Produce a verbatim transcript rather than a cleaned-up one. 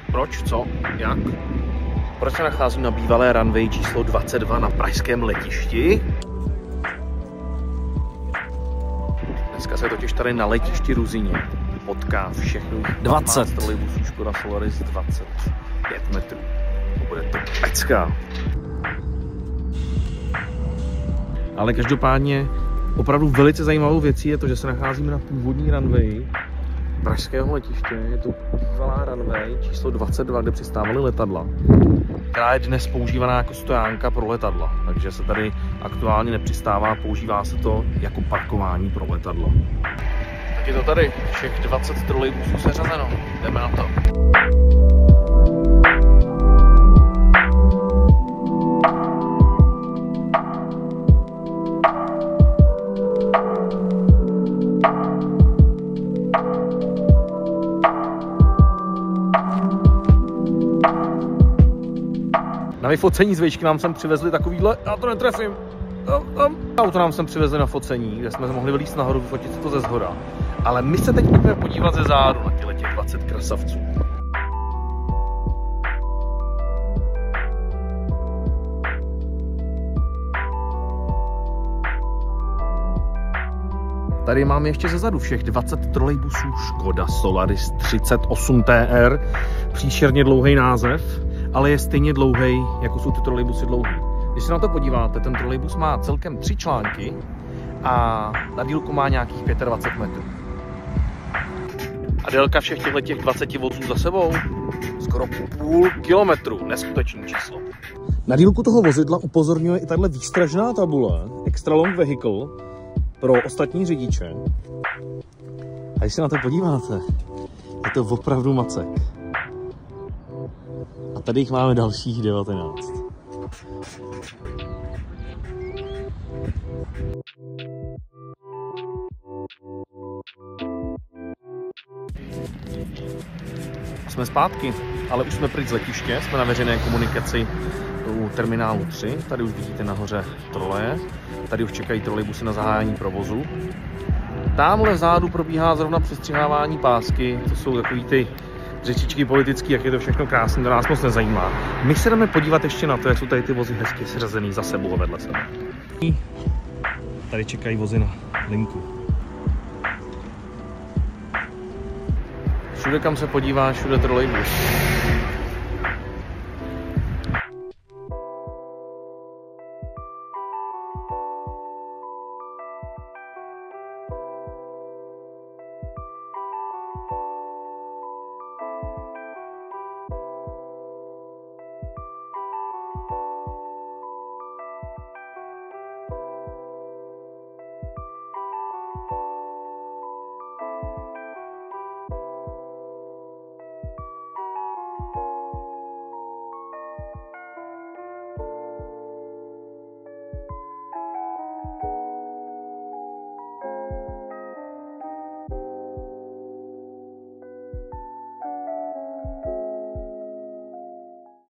Proč? Co? Jak? Proč se nacházím na bývalé runway číslo dvacet dva na pražském letišti? Dneska se totiž tady na letišti Ruzyně potká všechno dvacet trolejbusů Škoda Solaris dvacet pět metrů. Bude to pecka. Ale každopádně opravdu velice zajímavou věcí je to, že se nacházíme na původní runway pražského letiště. Je to bývalá runway číslo dvacet dva, kde přistávaly letadla, která je dnes používaná jako stojánka pro letadla. Takže se tady aktuálně nepřistává, používá se to jako parkování pro letadla. Tak je to tady, všech dvacet trolejbusů seřazeno. Jdeme na to. Na vyfocení z výšky nám sem přivezli takovýhle, já to netrefím, auto nám sem přivezli na focení, kde jsme mohli vylízt nahoru, vyfotit si to ze zhora. Ale my se teď budeme podívat ze zádu na těle těch dvacet krasavců. Tady máme ještě ze zadu všech dvacet trolejbusů Škoda Solaris třicet osm T R, příšerně dlouhý název, ale je stejně dlouhý, jako jsou ty trolejbusy dlouhý. Když se na to podíváte, ten trolejbus má celkem tři články a na dílku má nějakých dvacet pět metrů. A délka všech těch dvaceti vozů za sebou skoro půl kilometru, neskutečné číslo. Na dílku toho vozidla upozorňuje i tahle výstražná tabule Extra Long Vehicle pro ostatní řidiče. A když se na to podíváte, je to opravdu macek. A tady jich máme dalších devatenáct. Jsme zpátky, ale už jsme pryč z letiště, jsme na veřejné komunikaci u terminálu tři. Tady už vidíte nahoře troleje, tady už čekají trolejbusy na zahájení provozu. Támhle vzadu probíhá zrovna přestřihávání pásky, to jsou takový ty řečičky politický, jak je to všechno krásné, to nás moc nezajímá. My se jdeme podívat ještě na to, jak jsou tady ty vozy hezky seřazený za sebou a vedle sebe. Tady čekají vozy na linku. Všude, kam se podíváš, všude trolejbus.